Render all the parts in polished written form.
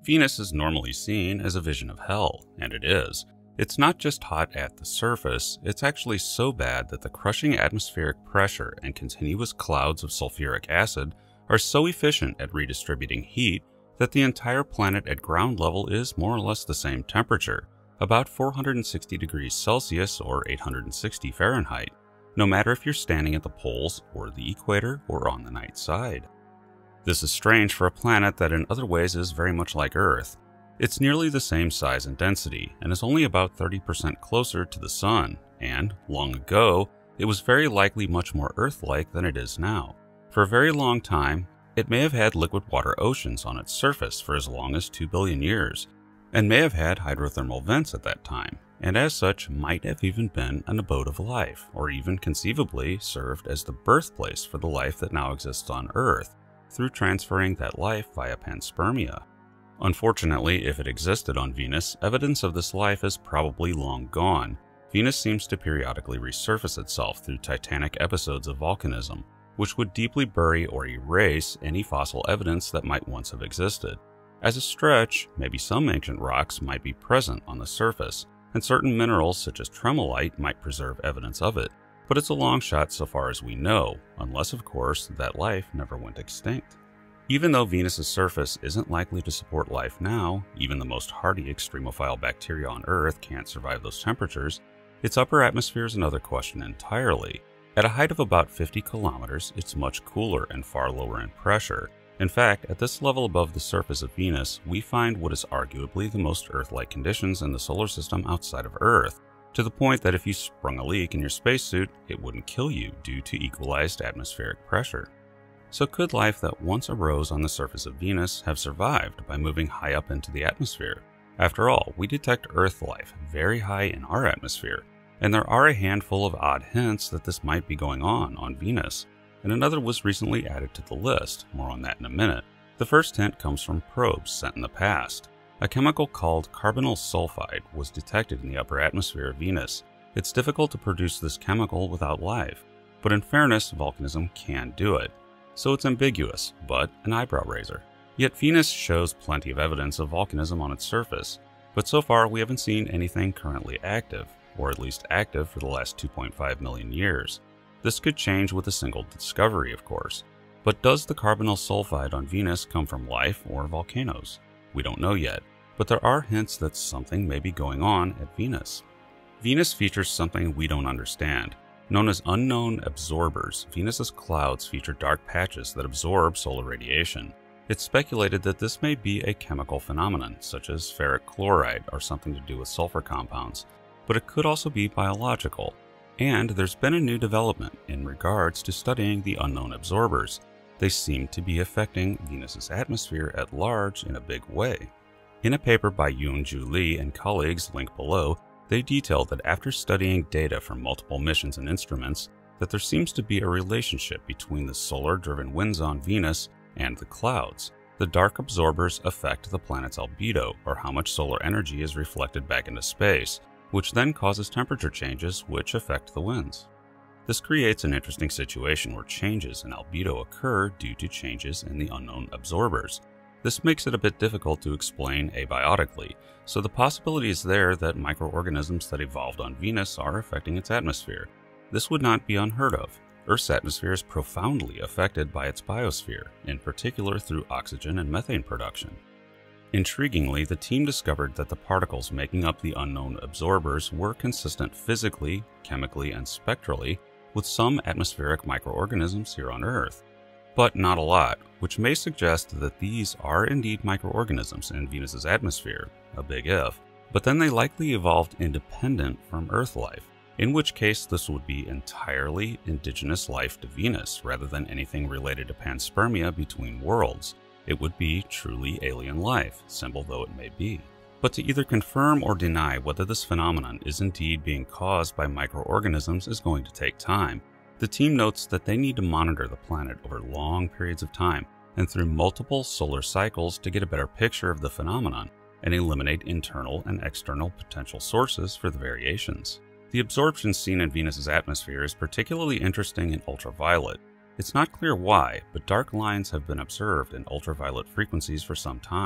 Venus is normally seen as a vision of hell, and it is. It's not just hot at the surface, it's actually so bad that the crushing atmospheric pressure and continuous clouds of sulfuric acid are so efficient at redistributing heat that the entire planet at ground level is more or less the same temperature, about 460 degrees Celsius or 860 Fahrenheit, no matter if you're standing at the poles or the equator or on the night side. This is strange for a planet that in other ways is very much like Earth. It's nearly the same size and density, and is only about 30% closer to the Sun, and, long ago, it was very likely much more Earth-like than it is now. For a very long time, it may have had liquid water oceans on its surface for as long as 2 billion years, and may have had hydrothermal vents at that time, and as such might have even been an abode of life, or even conceivably served as the birthplace for the life that now exists on Earth, through transferring that life via panspermia. Unfortunately, if it existed on Venus, evidence of this life is probably long gone. Venus seems to periodically resurface itself through titanic episodes of volcanism, which would deeply bury or erase any fossil evidence that might once have existed. As a stretch, maybe some ancient rocks might be present on the surface, and certain minerals such as tremolite might preserve evidence of it, but it's a long shot so far as we know, unless of course that life never went extinct. Even though Venus's surface isn't likely to support life now, even the most hardy extremophile bacteria on Earth can't survive those temperatures, its upper atmosphere is another question entirely. At a height of about 50 kilometers, it's much cooler and far lower in pressure. In fact, at this level above the surface of Venus, we find what is arguably the most Earth-like conditions in the solar system outside of Earth, to the point that if you sprung a leak in your spacesuit, it wouldn't kill you due to equalized atmospheric pressure. So could life that once arose on the surface of Venus have survived by moving high up into the atmosphere? After all, we detect Earth life very high in our atmosphere, and there are a handful of odd hints that this might be going on Venus, and another was recently added to the list, more on that in a minute. The first hint comes from probes sent in the past. A chemical called carbonyl sulfide was detected in the upper atmosphere of Venus. It's difficult to produce this chemical without life, but in fairness, volcanism can do it. So it's ambiguous, but an eyebrow raiser. Yet Venus shows plenty of evidence of volcanism on its surface, but so far we haven't seen anything currently active, or at least active for the last 2.5 million years. This could change with a single discovery, of course. But does the carbonyl sulfide on Venus come from life or volcanoes? We don't know yet, but there are hints that something may be going on at Venus. Venus features something we don't understand. Known as unknown absorbers, Venus's clouds feature dark patches that absorb solar radiation. It's speculated that this may be a chemical phenomenon, such as ferric chloride or something to do with sulfur compounds, but it could also be biological. And there's been a new development in regards to studying the unknown absorbers. They seem to be affecting Venus's atmosphere at large in a big way. In a paper by Yeon Joo Lee and colleagues linked below, they detailed that after studying data from multiple missions and instruments, that there seems to be a relationship between the solar-driven winds on Venus and the clouds. The dark absorbers affect the planet's albedo, or how much solar energy is reflected back into space, which then causes temperature changes which affect the winds. This creates an interesting situation where changes in albedo occur due to changes in the unknown absorbers. This makes it a bit difficult to explain abiotically, so the possibility is there that microorganisms that evolved on Venus are affecting its atmosphere. This would not be unheard of. Earth's atmosphere is profoundly affected by its biosphere, in particular through oxygen and methane production. Intriguingly, the team discovered that the particles making up the unknown absorbers were consistent physically, chemically, and spectrally with some atmospheric microorganisms here on Earth. But not a lot, which may suggest that these are indeed microorganisms in Venus's atmosphere, a big if, but then they likely evolved independent from Earth life, in which case this would be entirely indigenous life to Venus rather than anything related to panspermia between worlds. It would be truly alien life, simple though it may be. But to either confirm or deny whether this phenomenon is indeed being caused by microorganisms is going to take time. The team notes that they need to monitor the planet over long periods of time and through multiple solar cycles to get a better picture of the phenomenon and eliminate internal and external potential sources for the variations. The absorption seen in Venus's atmosphere is particularly interesting in ultraviolet. It's not clear why, but dark lines have been observed in ultraviolet frequencies for some time.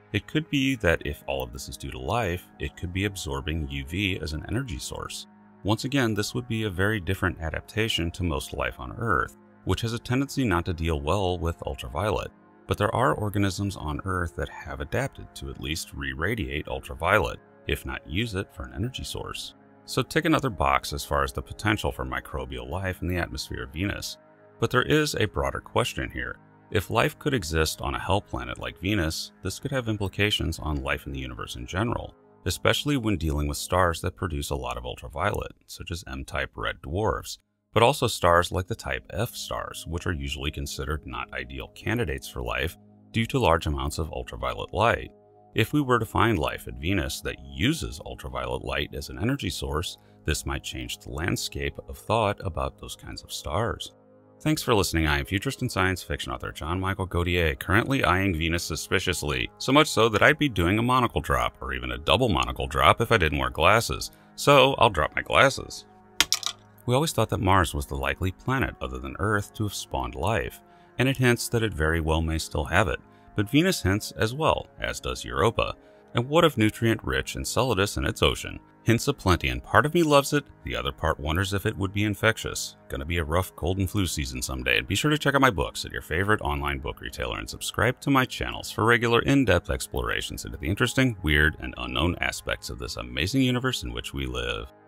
It could be that if all of this is due to life, it could be absorbing UV as an energy source. Once again, this would be a very different adaptation to most life on Earth, which has a tendency not to deal well with ultraviolet. But there are organisms on Earth that have adapted to at least re-radiate ultraviolet, if not use it for an energy source. So tick another box as far as the potential for microbial life in the atmosphere of Venus. But there is a broader question here. If life could exist on a hell planet like Venus, this could have implications on life in the universe in general, especially when dealing with stars that produce a lot of ultraviolet, such as M-type red dwarfs, but also stars like the type F stars, which are usually considered not ideal candidates for life due to large amounts of ultraviolet light. If we were to find life at Venus that uses ultraviolet light as an energy source, this might change the landscape of thought about those kinds of stars. Thanks for listening. I am futurist and science fiction author John Michael Godier, currently eyeing Venus suspiciously, so much so that I'd be doing a monocle drop, or even a double monocle drop if I didn't wear glasses. So I'll drop my glasses. We always thought that Mars was the likely planet other than Earth to have spawned life, and it hints that it very well may still have it. But Venus hints as well, as does Europa. And what of nutrient-rich Enceladus and its ocean? Hints aplenty, and part of me loves it, the other part wonders if it would be infectious. Gonna be a rough cold and flu season someday, and be sure to check out my books at your favorite online book retailer and subscribe to my channels for regular in-depth explorations into the interesting, weird, and unknown aspects of this amazing universe in which we live.